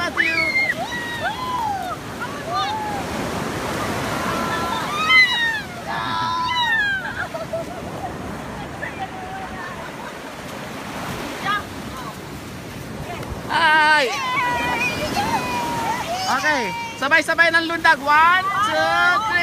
Matthew. Hi! Okay, sabay-sabay ng lundag. 1, 2, 3.